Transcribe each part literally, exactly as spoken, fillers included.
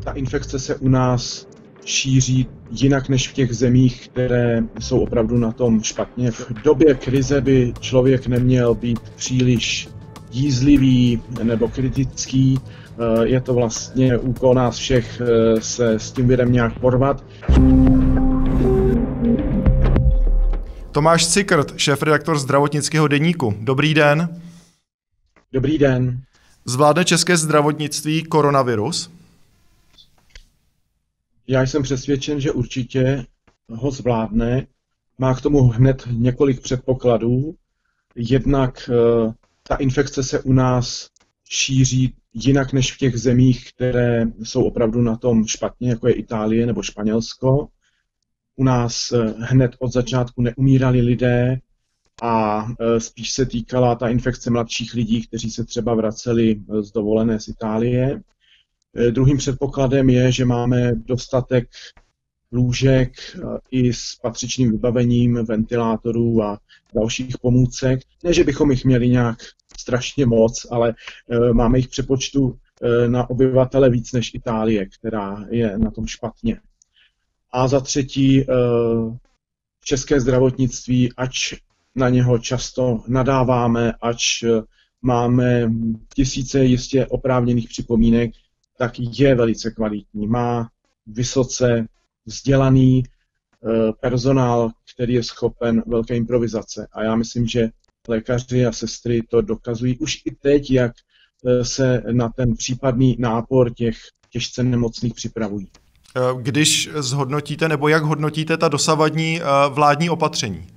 ta infekce se u nás šíří jinak než v těch zemích, které jsou opravdu na tom špatně. V době krize by člověk neměl být příliš jízlivý nebo kritický. Je to vlastně úkol nás všech se s tím virem nějak porvat. Tomáš Cikrt, šéfredaktor zdravotnického deníku. Dobrý den. Dobrý den. Zvládne české zdravotnictví koronavirus? Já jsem přesvědčen, že určitě ho zvládne. Má k tomu hned několik předpokladů. Jednak ta infekce se u nás šíří jinak než v těch zemích, které jsou opravdu na tom špatně, jako je Itálie nebo Španělsko. U nás hned od začátku neumírali lidé a spíš se týkala ta infekce mladších lidí, kteří se třeba vraceli z dovolené z Itálie. Druhým předpokladem je, že máme dostatek lůžek i s patřičným vybavením ventilátorů a dalších pomůcek. Ne, že bychom jich měli nějak strašně moc, ale máme jich přepočtu na obyvatele víc než Itálie, která je na tom špatně. A za třetí, české zdravotnictví, ač na něho často nadáváme, ač máme tisíce jistě oprávněných připomínek, tak je velice kvalitní. Má vysoce vzdělaný personál, který je schopen velké improvizace. A já myslím, že lékaři a sestry to dokazují už i teď, jak se na ten případný nápor těch těžce nemocných připravují. Když zhodnotíte, nebo jak hodnotíte ta dosavadní vládní opatření?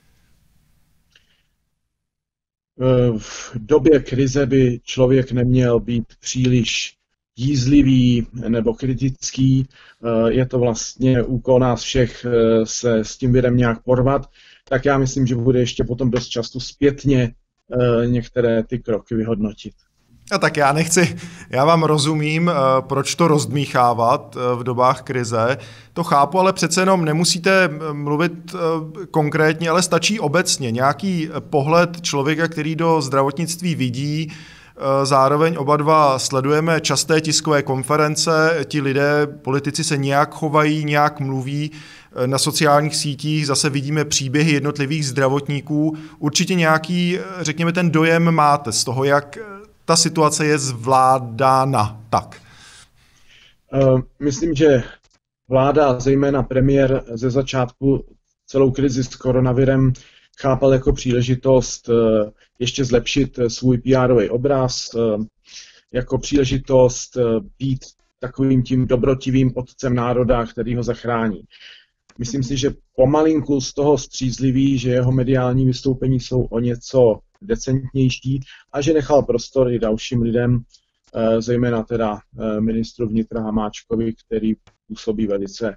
V době krize by člověk neměl být příliš jízlivý nebo kritický. Je to vlastně úkol nás všech se s tím virem nějak porvat. Tak já myslím, že bude ještě potom dost často zpětně některé ty kroky vyhodnotit. A tak já nechci, já vám rozumím, proč to rozdmíchávat v dobách krize, to chápu, ale přece jenom nemusíte mluvit konkrétně, ale stačí obecně nějaký pohled člověka, který do zdravotnictví vidí. Zároveň oba dva sledujeme časté tiskové konference, ti lidé, politici se nějak chovají, nějak mluví, na sociálních sítích zase vidíme příběhy jednotlivých zdravotníků. Určitě nějaký, řekněme, ten dojem máte z toho, jak ta situace je zvládána tak. Myslím, že vláda, zejména premiér, ze začátku celou krizi s koronavirem chápal jako příležitost ještě zlepšit svůj P R-ový obraz, jako příležitost být takovým tím dobrotivým otcem národa, který ho zachrání. Myslím si, že pomalinku z toho střízlivý, že jeho mediální vystoupení jsou o něco decentnější a že nechal prostor i dalším lidem, zejména teda ministru vnitra Hamáčkovi, který působí velice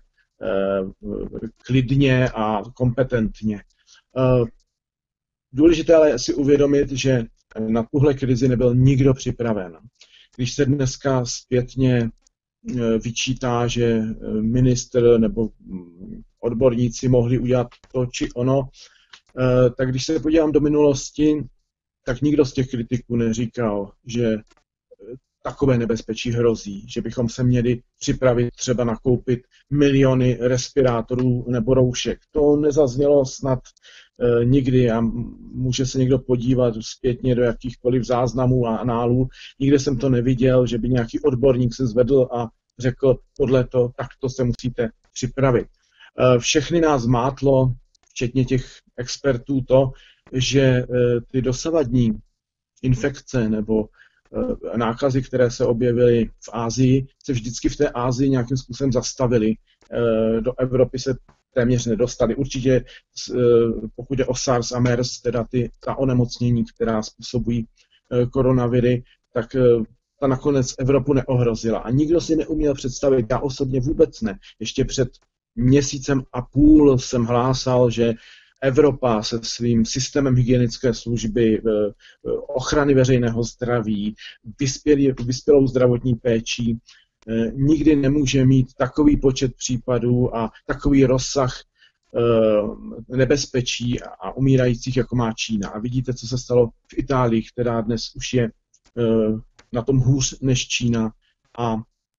klidně a kompetentně. Důležité ale si uvědomit, že na tuhle krizi nebyl nikdo připraven. Když se dneska zpětně vyčítá, že ministr nebo odborníci mohli udělat to či ono, tak když se podívám do minulosti, tak nikdo z těch kritiků neříkal, že takové nebezpečí hrozí, že bychom se měli připravit třeba nakoupit miliony respirátorů nebo roušek. To nezaznělo snad e, nikdy a může se někdo podívat zpětně do jakýchkoliv záznamů a análů. Nikde jsem to neviděl, že by nějaký odborník se zvedl a řekl podle to, takto se musíte připravit. E, všechny nás mátlo, včetně těch expertů, to, že e, ty dosavadní infekce nebo nákazy, které se objevily v Asii, se vždycky v té Asii nějakým způsobem zastavily. Do Evropy se téměř nedostaly. Určitě pokud jde o SARS a MERS, teda ty, ta onemocnění, která způsobují koronaviry, tak ta nakonec Evropu neohrozila. A nikdo si neuměl představit, já osobně vůbec ne. Ještě před měsícem a půl jsem hlásal, že Evropa se svým systémem hygienické služby, ochrany veřejného zdraví, vyspělý, vyspělou zdravotní péčí nikdy nemůže mít takový počet případů a takový rozsah nebezpečí a umírajících, jako má Čína. A vidíte, co se stalo v Itálii, která dnes už je na tom hůř než Čína. A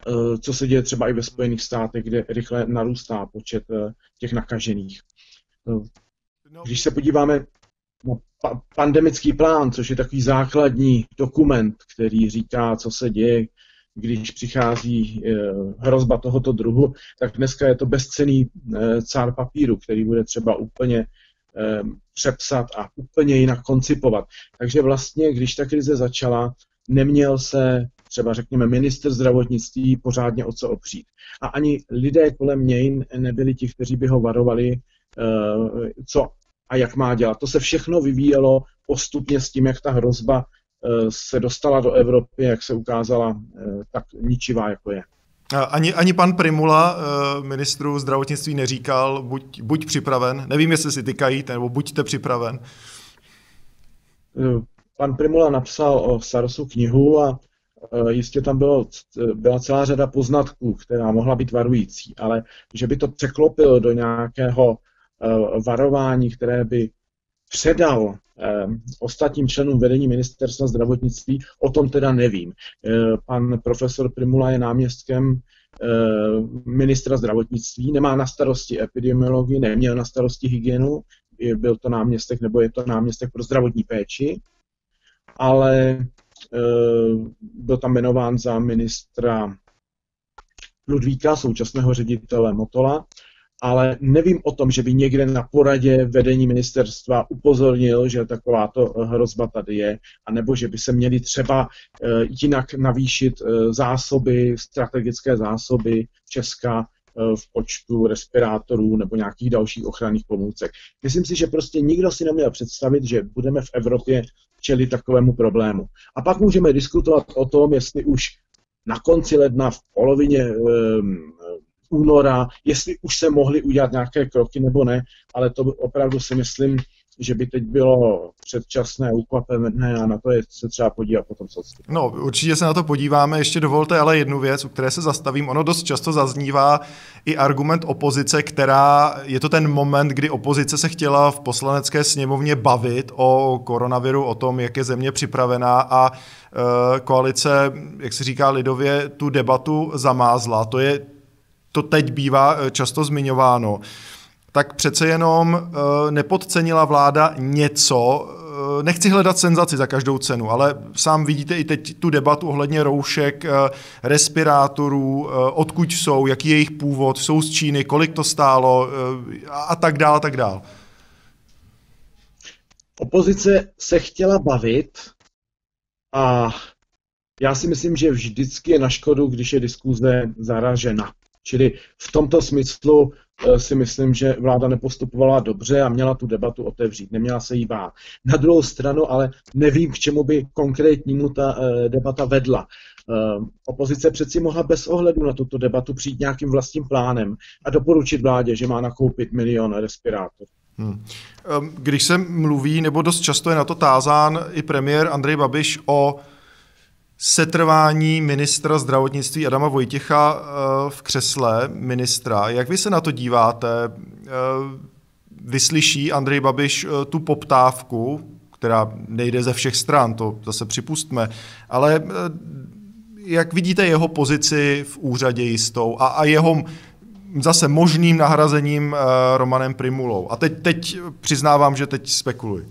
co se děje třeba i ve Spojených státech, kde rychle narůstá počet těch nakažených. Když se podíváme na pa- pandemický plán, což je takový základní dokument, který říká, co se děje, když přichází hrozba tohoto druhu, tak dneska je to bezcenný cár papíru, který bude třeba úplně přepsat a úplně jinak koncipovat. Takže vlastně, když ta krize začala, neměl se třeba, řekněme, ministr zdravotnictví pořádně o co opřít. A ani lidé kolem něj nebyli ti, kteří by ho varovali, co a jak má dělat. To se všechno vyvíjelo postupně s tím, jak ta hrozba se dostala do Evropy, jak se ukázala tak ničivá, jako je. Ani, ani pan Prymula, ministru zdravotnictví, neříkal, buď, buď připraven, nevím, jestli si tykají, nebo buďte připraven. Pan Prymula napsal o SARSu knihu a jistě tam bylo, byla celá řada poznatků, která mohla být varující, ale že by to překlopil do nějakého varování, které by předal ostatním členům vedení ministerstva zdravotnictví, o tom teda nevím. Pan profesor Prymula je náměstkem ministra zdravotnictví, nemá na starosti epidemiologii, neměl na starosti hygienu, byl to náměstek nebo je to náměstek pro zdravotní péči, ale byl tam jmenován za ministra Ludvíka, současného ředitele Motola, ale nevím o tom, že by někde na poradě vedení ministerstva upozornil, že takováto hrozba tady je, anebo že by se měly třeba jinak navýšit zásoby, strategické zásoby Česka v počtu respirátorů nebo nějakých dalších ochranných pomůcek. Myslím si, že prostě nikdo si neměl představit, že budeme v Evropě čelit takovému problému. A pak můžeme diskutovat o tom, jestli už na konci ledna, v polovině um, února, jestli už se mohly udělat nějaké kroky nebo ne, ale to opravdu si myslím, že by teď bylo předčasné, ukvapené a na to je se třeba podívat potom co. No, určitě se na to podíváme. Ještě dovolte ale jednu věc, u které se zastavím. Ono dost často zaznívá i argument opozice, která je to ten moment, kdy opozice se chtěla v poslanecké sněmovně bavit o koronaviru, o tom, jak je země připravená a e, koalice, jak se říká lidově, tu debatu zamázla. To je, to teď bývá často zmiňováno. Tak přece jenom e, nepodcenila vláda něco, e, nechci hledat senzaci za každou cenu, ale sám vidíte i teď tu debatu ohledně roušek, e, respirátorů, e, odkud jsou, jaký je jejich původ, jsou z Číny, kolik to stálo e, a tak dál, a tak dál. Opozice se chtěla bavit a já si myslím, že vždycky je na škodu, když je diskuze zaražena. Čili v tomto smyslu si myslím, že vláda nepostupovala dobře a měla tu debatu otevřít, neměla se jí bát. Na druhou stranu ale nevím, k čemu by konkrétnímu ta debata vedla. Opozice přeci mohla bez ohledu na tuto debatu přijít nějakým vlastním plánem a doporučit vládě, že má nakoupit milion respirátorů. Hmm. Když se mluví, nebo dost často je na to tázán i premiér Andrej Babiš o setrvání ministra zdravotnictví Adama Vojtěcha v křesle ministra. Jak vy se na to díváte? Vyslyší Andrej Babiš tu poptávku, která nejde ze všech stran, to zase připustme, ale jak vidíte jeho pozici v úřadě jistou a, a jeho zase možným nahrazením Romanem Prymulou? A teď, teď přiznávám, že teď spekuluji.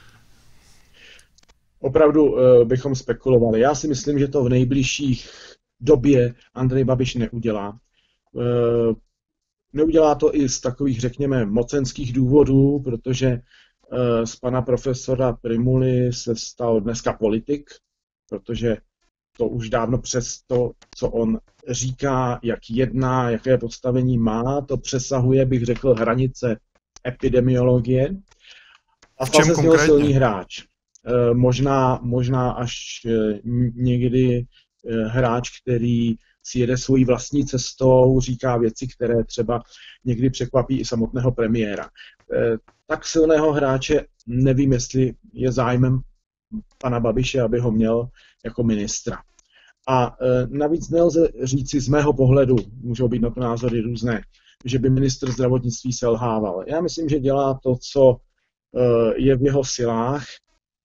Opravdu uh, bychom spekulovali. Já si myslím, že to v nejbližších době Andrej Babiš neudělá. Uh, neudělá to i z takových, řekněme, mocenských důvodů, protože uh, z pana profesora Prymuly se stal dneska politik, protože to už dávno přes to, co on říká, jak jedná, jaké postavení má, to přesahuje, bych řekl, hranice epidemiologie. A v čem se konkrétně? Silný hráč. Možná, možná až někdy hráč, který si jede svojí vlastní cestou, říká věci, které třeba někdy překvapí i samotného premiéra. Tak silného hráče nevím, jestli je zájmem pana Babiše, aby ho měl jako ministra. A navíc nelze říci z mého pohledu, můžou být na to názory různé, že by ministr zdravotnictví selhával. Já myslím, že dělá to, co je v jeho silách,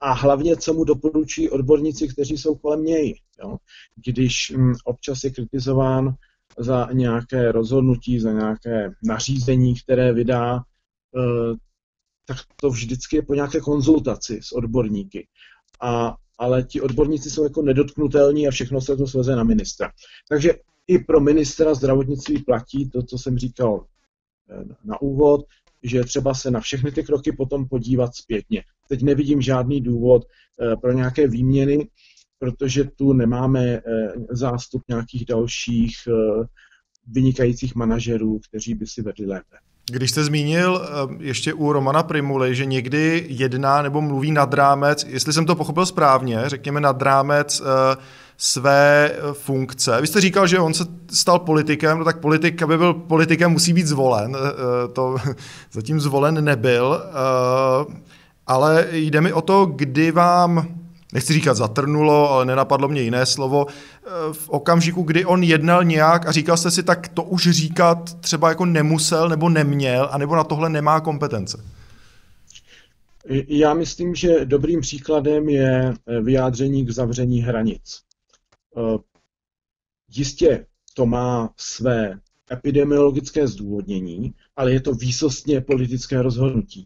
a hlavně, co mu doporučují odborníci, kteří jsou kolem něj. Jo? Když hm, občas je kritizován za nějaké rozhodnutí, za nějaké nařízení, které vydá, eh, tak to vždycky je po nějaké konzultaci s odborníky. A, ale ti odborníci jsou jako nedotknutelní a všechno se to sveze na ministra. Takže i pro ministra zdravotnictví platí to, co jsem říkal na úvod, že třeba se na všechny ty kroky potom podívat zpětně. Teď nevidím žádný důvod pro nějaké výměny, protože tu nemáme zástup nějakých dalších vynikajících manažerů, kteří by si vedli lépe. Když jste zmínil ještě u Romana Prymuly, že někdy jedná nebo mluví nad rámec, jestli jsem to pochopil správně, řekněme nad rámec své funkce. Vy jste říkal, že on se stal politikem, no tak politik, aby byl politikem, musí být zvolen. To zatím zvolen nebyl, ale jde mi o to, kdy vám, nechci říkat zatrnulo, ale nenapadlo mě jiné slovo, v okamžiku, kdy on jednal nějak a říkal jste si, tak to už říkat třeba jako nemusel nebo neměl, anebo na tohle nemá kompetence. Já myslím, že dobrým příkladem je vyjádření k zavření hranic. Jistě to má své epidemiologické zdůvodnění, ale je to výsostně politické rozhodnutí.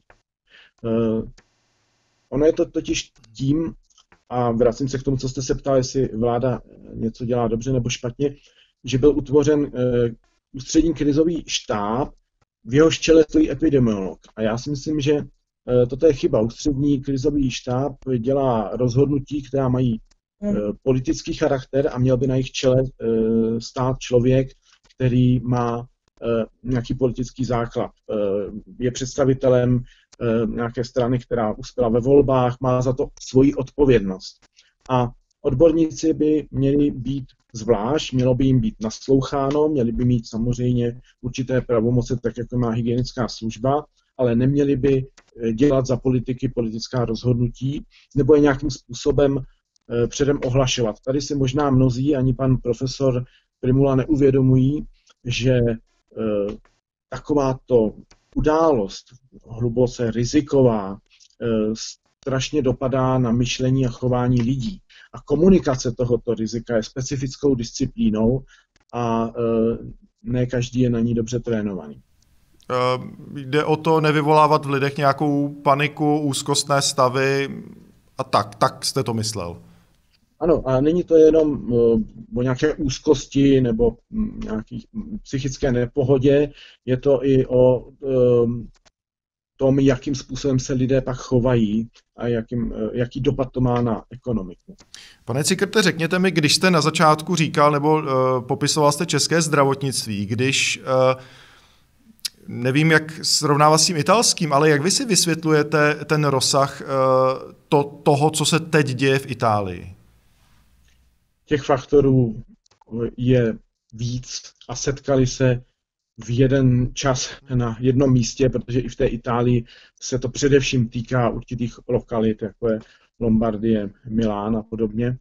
Ono je to totiž tím, a vracím se k tomu, co jste se ptal, jestli vláda něco dělá dobře nebo špatně, že byl utvořen ústřední krizový štáb, v jehož čele stojí epidemiolog. A já si myslím, že toto je chyba. Ústřední krizový štáb dělá rozhodnutí, která mají politický charakter a měl by na jejich čele stát člověk, který má nějaký politický základ. Je představitelem nějaké strany, která uspěla ve volbách, má za to svoji odpovědnost. A odborníci by měli být zvlášť, mělo by jim být nasloucháno, měli by mít samozřejmě určité pravomoce, tak jako má hygienická služba, ale neměli by dělat za politiky politická rozhodnutí nebo je nějakým způsobem předem ohlašovat. Tady si možná mnozí, ani pan profesor Prymula neuvědomují, že takováto událost, hluboce riziková, strašně dopadá na myšlení a chování lidí. A komunikace tohoto rizika je specifickou disciplínou a ne každý je na ní dobře trénovaný. Jde o to nevyvolávat v lidech nějakou paniku, úzkostné stavy a tak, tak jste to myslel. Ano, a není to jenom o nějaké úzkosti nebo nějaké psychické nepohodě, je to i o tom, jakým způsobem se lidé pak chovají a jakým, jaký dopad to má na ekonomiku. Pane Cikerte, řekněte mi, když jste na začátku říkal nebo uh, popisoval jste české zdravotnictví, když uh, nevím, jak srovnávat s tím italským, ale jak vy si vysvětlujete ten rozsah uh, to, toho, co se teď děje v Itálii? Těch faktorů je víc a setkali se v jeden čas na jednom místě, protože i v té Itálii se to především týká určitých lokalit, jako je Lombardie, Milán a podobně.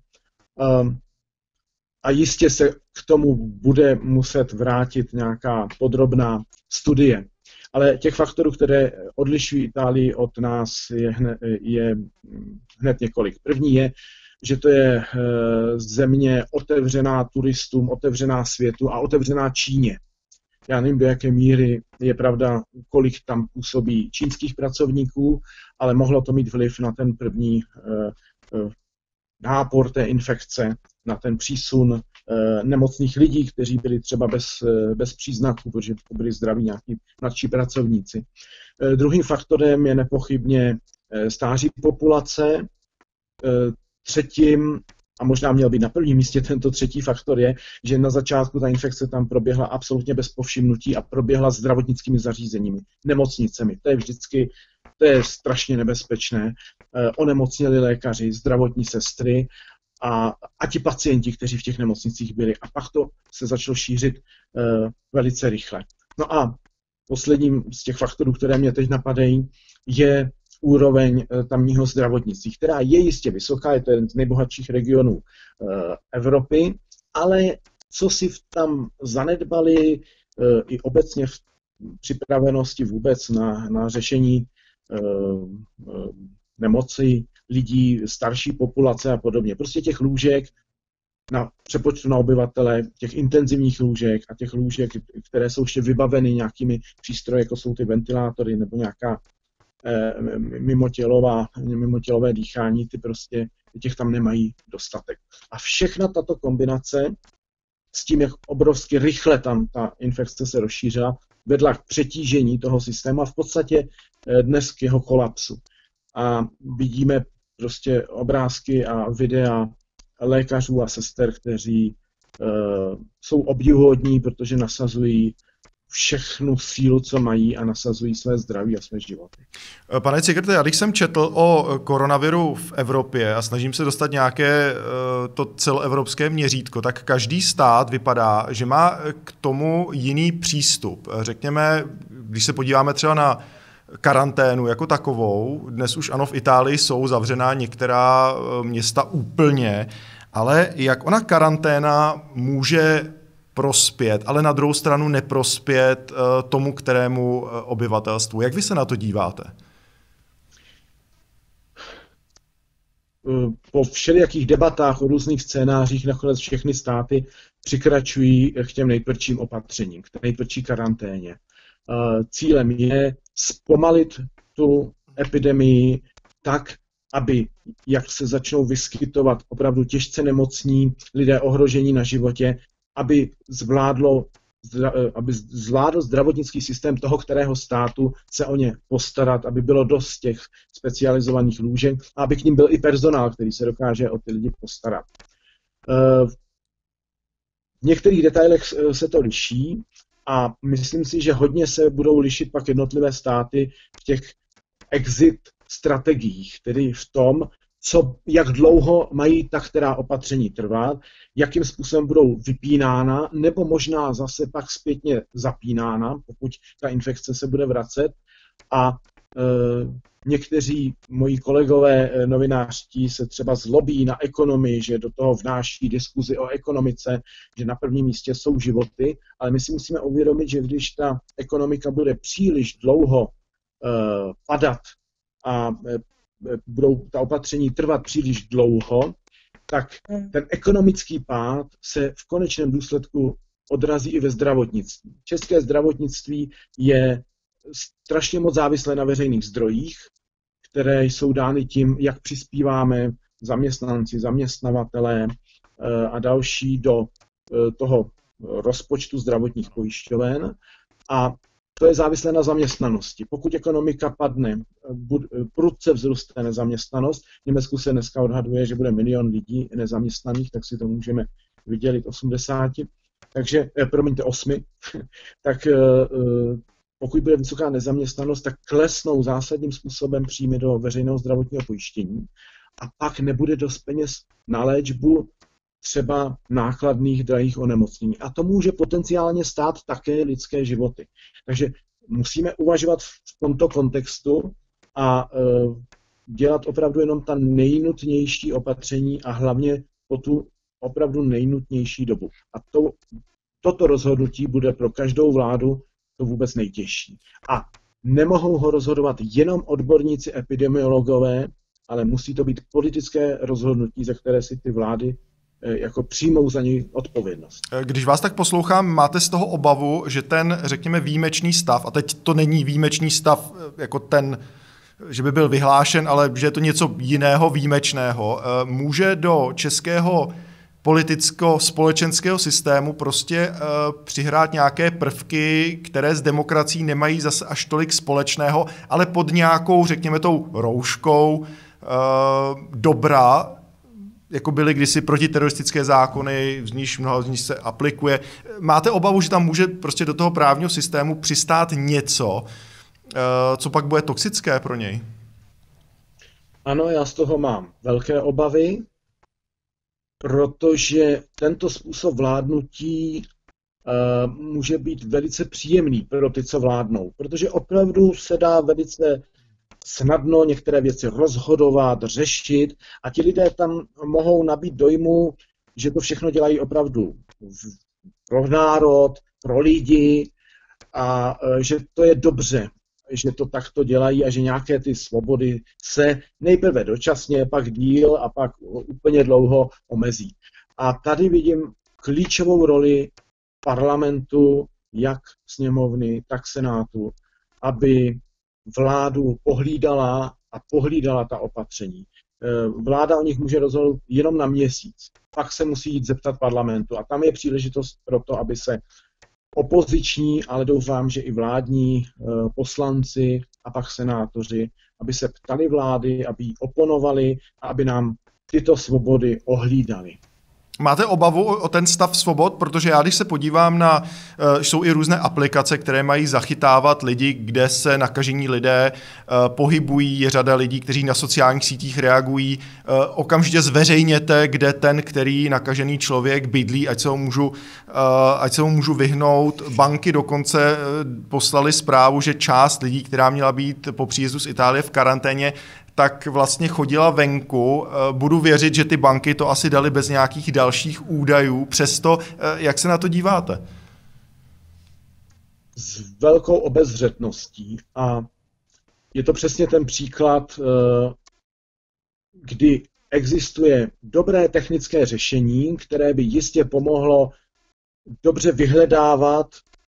A jistě se k tomu bude muset vrátit nějaká podrobná studie. Ale těch faktorů, které odlišují Itálii od nás, je hned, je hned několik. První je, že to je země otevřená turistům, otevřená světu a otevřená Číně. Já nevím, do jaké míry je pravda, kolik tam působí čínských pracovníků, ale mohlo to mít vliv na ten první nápor té infekce, na ten přísun nemocných lidí, kteří byli třeba bez, bez příznaků, protože to byli zdraví nějaký mladší pracovníci. Druhým faktorem je nepochybně stáří populace. Třetím, a možná měl být na prvním místě tento třetí faktor, je, že na začátku ta infekce tam proběhla absolutně bez povšimnutí a proběhla zdravotnickými zařízeními, nemocnicemi. To je vždycky, to je strašně nebezpečné. Onemocněli lékaři, zdravotní sestry a, a ti pacienti, kteří v těch nemocnicích byli. A pak to se začalo šířit uh, velice rychle. No a posledním z těch faktorů, které mě teď napadají, je úroveň tamního zdravotnictví, která je jistě vysoká, je to jeden z nejbohatších regionů uh, Evropy, ale co si tam zanedbali uh, i obecně v připravenosti vůbec na, na řešení uh, uh, nemocí lidí, starší populace a podobně. Prostě těch lůžek na přepočtu na obyvatele, těch intenzivních lůžek a těch lůžek, které jsou ještě vybaveny nějakými přístroji, jako jsou ty ventilátory nebo nějaká eh, mimotělová, mimotělové dýchání, ty prostě těch tam nemají dostatek. A všechna tato kombinace s tím, jak obrovsky rychle tam ta infekce se rozšířila, vedla k přetížení toho systému a v podstatě dnes k jeho kolapsu. A vidíme prostě obrázky a videa lékařů a sester, kteří uh, jsou obdivuhodní, protože nasazují všechnu sílu, co mají a nasazují své zdraví a své životy. Pane Cigerte, já když jsem četl o koronaviru v Evropě a snažím se dostat nějaké to celoevropské měřítko, tak každý stát vypadá, že má k tomu jiný přístup. Řekněme, když se podíváme třeba na karanténu jako takovou, dnes už ano, v Itálii jsou zavřená některá města úplně, ale jak ona karanténa může prospět, ale na druhou stranu neprospět tomu, kterému obyvatelstvu. Jak vy se na to díváte? Po všelijakých debatách o různých scénářích nakonec všechny státy přikračují k těm nejtvrdším opatřením, k té nejtvrdší karanténě. Cílem je zpomalit tu epidemii tak, aby, jak se začnou vyskytovat opravdu těžce nemocní lidé ohrožení na životě, aby zvládlo, aby zvládl zdravotnický systém toho, kterého státu se o ně postarat, aby bylo dost těch specializovaných lůžek a aby k ním byl i personál, který se dokáže o ty lidi postarat. V některých detailech se to liší a myslím si, že hodně se budou lišit pak jednotlivé státy v těch exit strategiích, tedy v tom, co, jak dlouho mají ta která opatření trvat, jakým způsobem budou vypínána, nebo možná zase pak zpětně zapínána, pokud ta infekce se bude vracet. A e, někteří moji kolegové e, novinářští se třeba zlobí na ekonomii, že do toho vnáší diskuzi o ekonomice, že na prvním místě jsou životy, ale my si musíme uvědomit, že když ta ekonomika bude příliš dlouho e, padat a e, budou ta opatření trvat příliš dlouho, tak ten ekonomický pád se v konečném důsledku odrazí i ve zdravotnictví. České zdravotnictví je strašně moc závislé na veřejných zdrojích, které jsou dány tím, jak přispíváme zaměstnanci, zaměstnavatelé a další do toho rozpočtu zdravotních pojišťoven. A to je závislé na zaměstnanosti. Pokud ekonomika padne, prudce vzroste nezaměstnanost. V Německu se dneska odhaduje, že bude milion lidí nezaměstnaných, tak si to můžeme vydělit osmdesáti. Takže, eh, promiňte, osmi. tak eh, pokud bude vysoká nezaměstnanost, tak klesnou zásadním způsobem příjmy do veřejného zdravotního pojištění a pak nebude dost peněz na léčbu třeba nákladných drahých onemocnění. A to může potenciálně stát také lidské životy. Takže musíme uvažovat v tomto kontextu a e, dělat opravdu jenom ta nejnutnější opatření a hlavně po tu opravdu nejnutnější dobu. A to, toto rozhodnutí bude pro každou vládu to vůbec nejtěžší. A nemohou ho rozhodovat jenom odborníci epidemiologové, ale musí to být politické rozhodnutí, za které si ty vlády jako přijmou za něj odpovědnost. Když vás tak poslouchám, máte z toho obavu, že ten, řekněme, výjimečný stav, a teď to není výjimečný stav jako ten, že by byl vyhlášen, ale že je to něco jiného, výjimečného, může do českého politicko-společenského systému prostě přihrát nějaké prvky, které s demokracií nemají zase až tolik společného, ale pod nějakou, řekněme, tou rouškou dobra, jako byly kdysi protiteroristické zákony, z níž mnoho z nich se aplikuje. Máte obavu, že tam může prostě do toho právního systému přistát něco, co pak bude toxické pro něj? Ano, já z toho mám velké obavy, protože tento způsob vládnutí uh, může být velice příjemný pro ty, co vládnou, protože opravdu se dá velice snadno některé věci rozhodovat, řešit a ti lidé tam mohou nabít dojmu, že to všechno dělají opravdu pro národ, pro lidi a že to je dobře. že to takto dělají a že nějaké ty svobody se nejprve dočasně, pak díl a pak úplně dlouho omezí. A tady vidím klíčovou roli parlamentu, jak sněmovny, tak senátu, aby vládu pohlídala a pohlídala ta opatření. Vláda o nich může rozhodnout jenom na měsíc. Pak se musí jít zeptat parlamentu. A tam je příležitost pro to, aby se opoziční, ale doufám, že i vládní poslanci a pak senátoři, aby se ptali vlády, aby jí oponovali a aby nám tyto svobody ohlídali. Máte obavu o ten stav svobod? Protože já, když se podívám na, jsou i různé aplikace, které mají zachytávat lidi, kde se nakažení lidé pohybují, je řada lidí, kteří na sociálních sítích reagují. Okamžitě zveřejněte, kde ten, který nakažený člověk bydlí, ať se ho můžu, ať se ho můžu vyhnout. Banky dokonce poslali zprávu, že část lidí, která měla být po příjezdu z Itálie v karanténě, tak vlastně chodila venku. Budu věřit, že ty banky to asi dali bez nějakých dalších údajů. Přesto, jak se na to díváte? S velkou obezřetností. A je to přesně ten příklad, kdy existuje dobré technické řešení, které by jistě pomohlo dobře vyhledávat,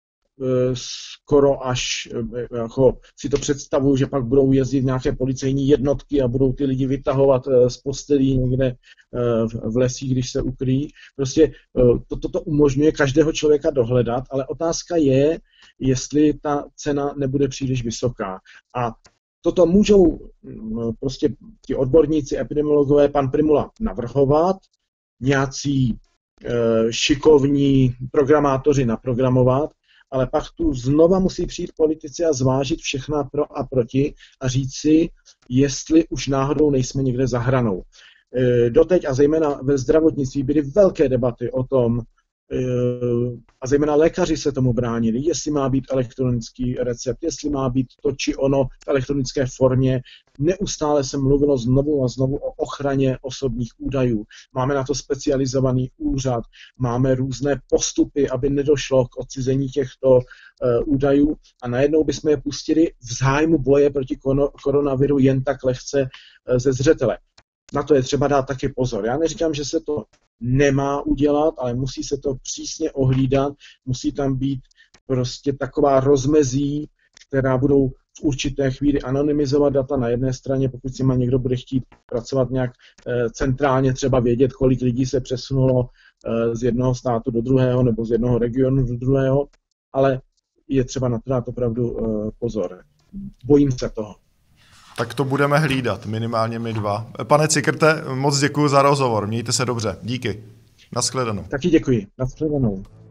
skoro až, jako si to představuju, že pak budou jezdit nějaké policejní jednotky a budou ty lidi vytahovat z postelí někde v lesích, když se ukryjí. Prostě toto to umožňuje každého člověka dohledat, ale otázka je, jestli ta cena nebude příliš vysoká. A toto můžou prostě ti odborníci, epidemiologové, pan Prymula navrhovat, nějací šikovní programátoři naprogramovat, ale pak tu znova musí přijít politici a zvážit všechna pro a proti a říct si, jestli už náhodou nejsme někde za hranou. Doteď a zejména ve zdravotnictví byly velké debaty o tom, a zejména lékaři se tomu bránili, jestli má být elektronický recept, jestli má být to či ono v elektronické formě. Neustále se mluvilo znovu a znovu o ochraně osobních údajů. Máme na to specializovaný úřad, máme různé postupy, aby nedošlo k odcizení těchto uh, údajů a najednou bychom je pustili v zájmu boje proti koronaviru jen tak lehce uh, ze zřetele. Na to je třeba dát taky pozor. Já neříkám, že se to nemá udělat, ale musí se to přísně ohlídat, musí tam být prostě taková rozmezí, která budou v určité chvíli anonymizovat data na jedné straně, pokud si má někdo bude chtít pracovat nějak e, centrálně, třeba vědět, kolik lidí se přesunulo e, z jednoho státu do druhého nebo z jednoho regionu do druhého, ale je třeba na to dát opravdu e, pozor. Bojím se toho. Tak to budeme hlídat, minimálně my dva. Pane Cikrte, moc děkuji za rozhovor, mějte se dobře, díky. Naschledanou. Taky děkuji, naschledanou.